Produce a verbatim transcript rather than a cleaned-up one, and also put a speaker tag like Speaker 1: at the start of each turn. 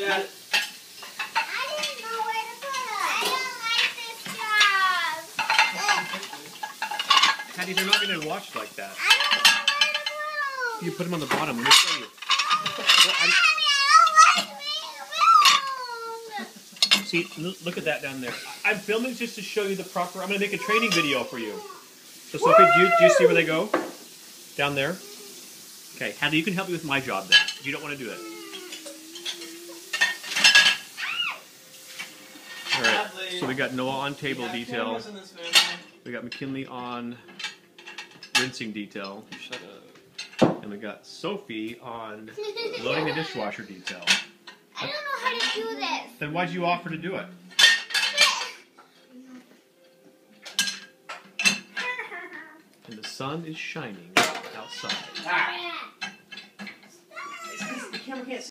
Speaker 1: Dad.
Speaker 2: I didn't know where to put them. I don't like this job.
Speaker 3: Hattie, they're not going to wash like that.
Speaker 2: I don't know where to put them.
Speaker 3: You put them on the bottom. Let me show you. Well, I'm,
Speaker 2: Mommy, I don't like being
Speaker 3: see, l- look at that down there. I'm filming just to show you the proper. I'm going to make a training video for you. So, Sophie, do you, do you see where they go? Down there? Okay, Hattie, you can help me with my job then, if you don't want to do it. Alright, so we got Noah on table detail. We got McKinley on rinsing detail.
Speaker 1: Shut up.
Speaker 3: And we got Sophie on loading the dishwasher detail.
Speaker 2: I don't know how to do this.
Speaker 3: Then why'd you offer to do it? And the sun is shining outside.
Speaker 1: Ah. The camera can't see.